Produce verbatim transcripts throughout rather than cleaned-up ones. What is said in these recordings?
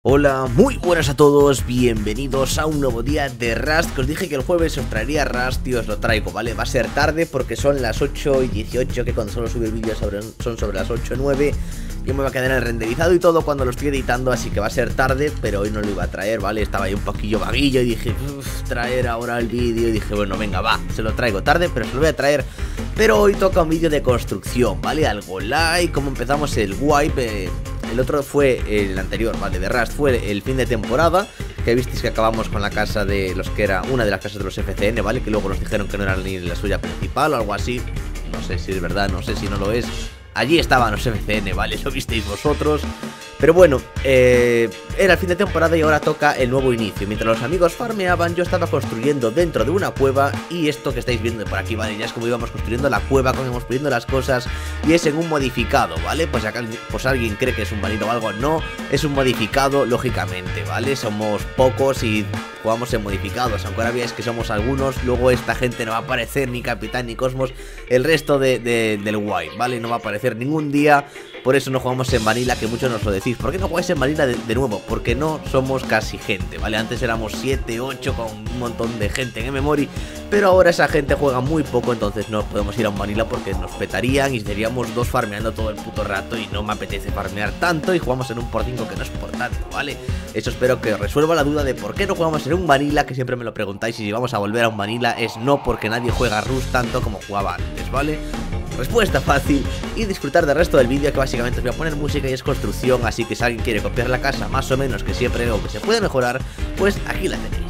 Hola, muy buenas a todos, bienvenidos a un nuevo día de Rust. Que os dije que el jueves os traería Rust y os lo traigo, ¿vale? Va a ser tarde porque son las ocho y dieciocho, que cuando suelo subir vídeos sobre, son sobre las ocho y nueve. Yo me va a quedar el renderizado y todo cuando lo estoy editando, así que va a ser tarde, pero hoy no lo iba a traer, ¿vale? Estaba ahí un poquillo vaguillo y dije, uff, traer ahora el vídeo. Y dije, bueno, venga, va, se lo traigo tarde, pero se lo voy a traer. Pero hoy toca un vídeo de construcción, ¿vale? Algo like, cómo empezamos el wipe. eh, El otro fue el anterior, ¿vale? De Rust fue el fin de temporada, que visteis que acabamos con la casa de los que era una de las casas de los F C N, ¿vale? Que luego nos dijeron que no era ni la suya principal o algo así. No sé si es verdad, no sé si no lo es. Allí estaban los F C N, ¿vale? Lo visteis vosotros. Pero bueno, eh, era el fin de temporada y ahora toca el nuevo inicio. Mientras los amigos farmeaban, yo estaba construyendo dentro de una cueva. Y esto que estáis viendo por aquí, ¿vale? Ya es como íbamos construyendo la cueva, como íbamos poniendo las cosas. Y es en un modificado, ¿vale? Pues acá pues alguien cree que es un vanilla o algo. No, es un modificado, lógicamente, ¿vale? Somos pocos y jugamos en modificados. Aunque ahora veáis que somos algunos, luego esta gente no va a aparecer, ni Capitán ni Cosmos, el resto de, de, del wipe, ¿vale? No va a aparecer ningún día. Por eso no jugamos en vanilla, que muchos nos lo decís. ¿Por qué no jugáis en vanilla de, de nuevo? Porque no somos casi gente, ¿vale? Antes éramos siete, ocho con un montón de gente en memory, pero ahora esa gente juega muy poco, entonces no podemos ir a un vanilla porque nos petarían y seríamos dos farmeando todo el puto rato y no me apetece farmear tanto y jugamos en un por cinco que no es por tanto, ¿vale? Eso espero que resuelva la duda de por qué no jugamos en un vanilla, que siempre me lo preguntáis, y si vamos a volver a un vanilla es no porque nadie juega Rust tanto como jugaba antes, ¿vale? Respuesta fácil y disfrutar del resto del vídeo, que básicamente os voy a poner música y es construcción, así que si alguien quiere copiar la casa más o menos, que siempre veo que se puede mejorar, pues aquí la tenéis.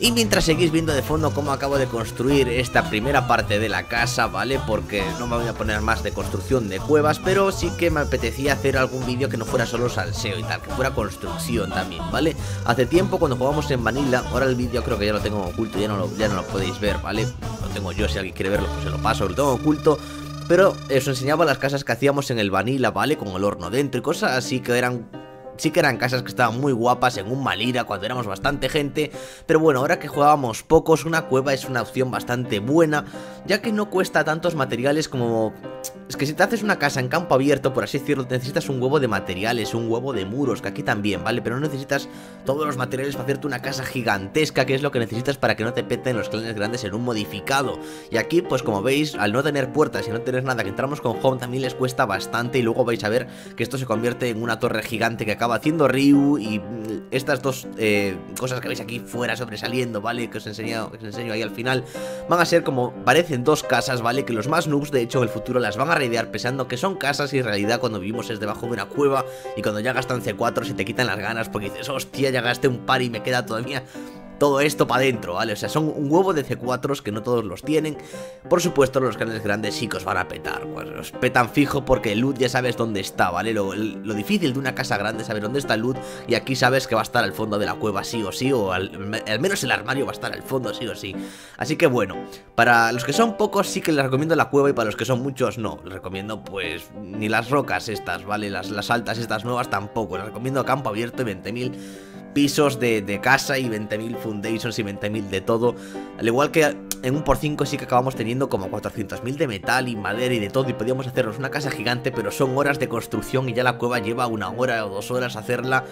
Y mientras seguís viendo de fondo cómo acabo de construir esta primera parte de la casa, ¿vale? Porque no me voy a poner más de construcción de cuevas, pero sí que me apetecía hacer algún vídeo que no fuera solo salseo y tal, que fuera construcción también, ¿vale? Hace tiempo cuando jugamos en Vanilla, ahora el vídeo creo que ya lo tengo oculto, ya no lo, ya no lo podéis ver, ¿vale? Lo tengo yo, si alguien quiere verlo pues se lo paso, lo tengo oculto. Pero os enseñaba las casas que hacíamos en el Vanilla, ¿vale? Con el horno dentro y cosas así que eran... Sí que eran casas que estaban muy guapas en un Malira cuando éramos bastante gente, pero bueno, ahora que jugábamos pocos, una cueva es una opción bastante buena, ya que no cuesta tantos materiales como... Es que si te haces una casa en campo abierto, por así decirlo, necesitas un huevo de materiales, un huevo de muros, que aquí también, ¿vale? Pero no necesitas todos los materiales para hacerte una casa gigantesca, que es lo que necesitas para que no te peten los clanes grandes en un modificado. Y aquí, pues como veis, al no tener puertas y no tener nada, que entramos con Home, también les cuesta bastante, y luego vais a ver que esto se convierte en una torre gigante que acaba haciendo Ryu, y estas dos eh, cosas que veis aquí fuera sobresaliendo, ¿vale? Que os, enseño, que os enseño ahí al final, van a ser como, parecen dos casas, ¿vale? Que los más noobs, de hecho, en el futuro las van a raidear pensando que son casas, y en realidad cuando vivimos es debajo de una cueva, y cuando ya gastan C cuatro se te quitan las ganas porque dices, hostia, ya gasté un par y me queda todavía todo esto para adentro, ¿vale? O sea, son un huevo de C cuatro que no todos los tienen. Por supuesto, los canales grandes sí que os van a petar, pues os petan fijo porque el loot ya sabes dónde está, ¿vale? Lo, lo difícil de una casa grande es saber dónde está el loot, y aquí sabes que va a estar al fondo de la cueva sí o sí, o al, al menos el armario va a estar al fondo sí o sí. Así que bueno, para los que son pocos sí que les recomiendo la cueva, y para los que son muchos no, les recomiendo pues ni las rocas estas, ¿vale? Las, las altas estas nuevas tampoco, les recomiendo campo abierto y veinte mil pisos de, de casa y veinte mil foundations y veinte mil de todo. Al igual que en un por cinco sí que acabamos teniendo como cuatrocientos mil de metal y madera y de todo, y podíamos hacernos una casa gigante, pero son horas de construcción y ya la cueva lleva una hora o dos horas hacerla.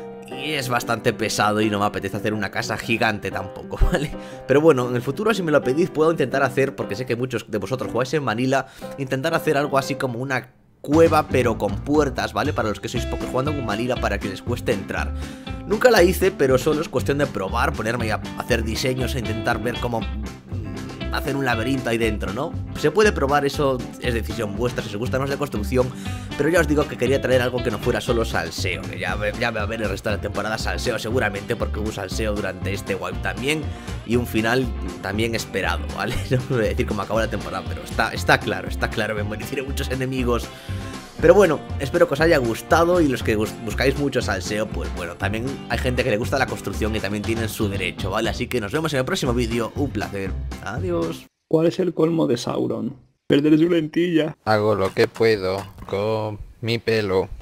Y es bastante pesado y no me apetece hacer una casa gigante tampoco, ¿vale? Pero bueno, en el futuro si me lo pedís puedo intentar hacer, porque sé que muchos de vosotros jugáis en Vanilla, intentar hacer algo así como una cueva pero con puertas, ¿vale? Para los que sois pocos jugando con Vanilla, para que les cueste entrar. Nunca la hice, pero solo es cuestión de probar, ponerme a hacer diseños e intentar ver cómo hacer un laberinto ahí dentro, ¿no? Se puede probar, eso es decisión vuestra si os gusta más de construcción, pero ya os digo que quería traer algo que no fuera solo salseo, que ya, ya va a haber el resto de la temporada salseo seguramente, porque hubo salseo durante este wipe también, y un final también esperado, ¿vale? No voy a decir cómo acabó la temporada, pero está, está claro, está claro, me moriré muchos enemigos. Pero bueno, espero que os haya gustado, y los que buscáis mucho salseo, pues bueno, también hay gente que le gusta la construcción y también tienen su derecho, ¿vale? Así que nos vemos en el próximo vídeo, un placer, adiós. ¿Cuál es el colmo de Sauron? Perder su lentilla. Hago lo que puedo con mi pelo.